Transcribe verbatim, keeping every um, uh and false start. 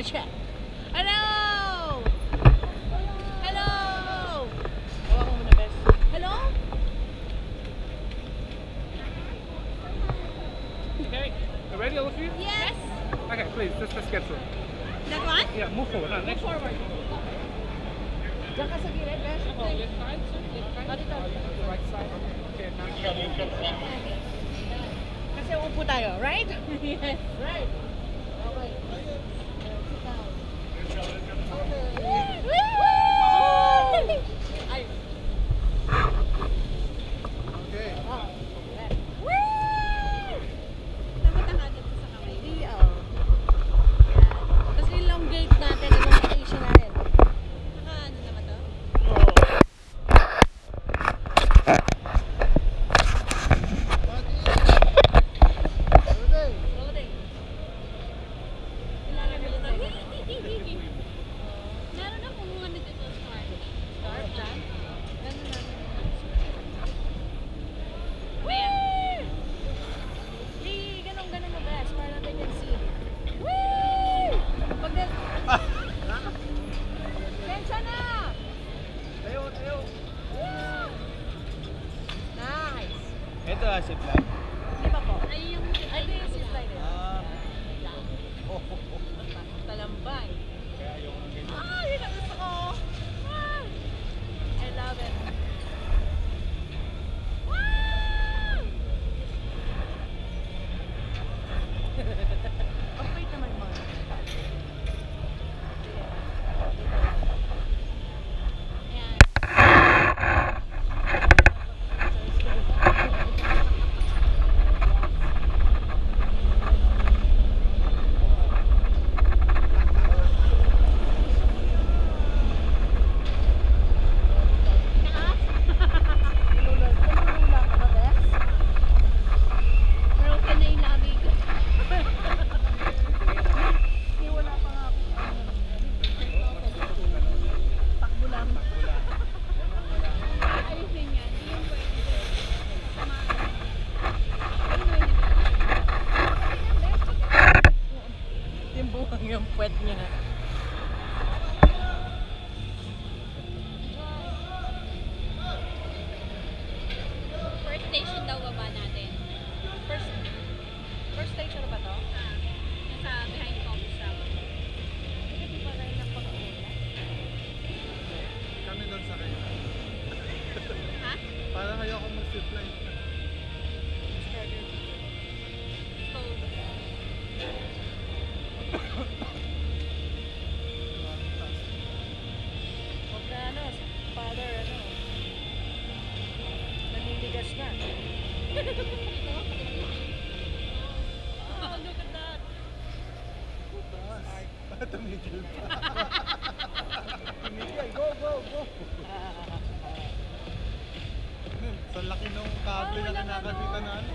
check. Hello! Hello! Hawa ko muna, best. Hello? Okay, you ready, all of you? Yes! Okay, please, just let's get through. That one? Yeah, move forward. No, Move next one. forward. Diyan ka sa gilid, best. Oh, left side, sir. Left side. Oh, dito. The right side. Okay, now. Kasi upo tayo, right? Yes. Right. Okay. Sit down. Okay. Woo! Ay. Okay. Oh. Woo! Dapat ang agad sa kamay. Di, oh. Yan. Tapos elongate natin, elongation natin. Naka ano naman to? Loading. Ilangan mo dito. Meron akong ano dito, start. Start, dyan. Ganun natin. Woo! Yee! Ganun, ganun mo, best. Para they can see. Woo! Pag na... Tensa na! Tayo, tayo. Woo! Nice! Ito ah, zip line. Di ba po? Ay, yung... Ay, ito yung zip line. Ah. Yeah. Oh, oh, oh. Talambay. Kaya yung ganyan. Ah, yun ang gusto ko! Ah! I love it. Wow! Ang wait naman yung mga. Ayan. Broken na yung labi ko. Hindi, wala pa nga ako. Takbo lang. Ayusin yan. Hindi yung pwede din. Samahan. Ano yun? Yung buwang yung puwet niya. First station daw baba natin. First first station ba to? Ah, nasa behind Popz Rodie. Hindi pa rin napag-uula. Kami doon sa kayo. Ha? Parang ayoko mag-zip line. So, huwag na ano, father, ano, naniligas na. Oh, look at that. Tumigil pa. Tumigil. Go, go, go. Sa laki ng kable Oh, na walang kinakabita ano. natin.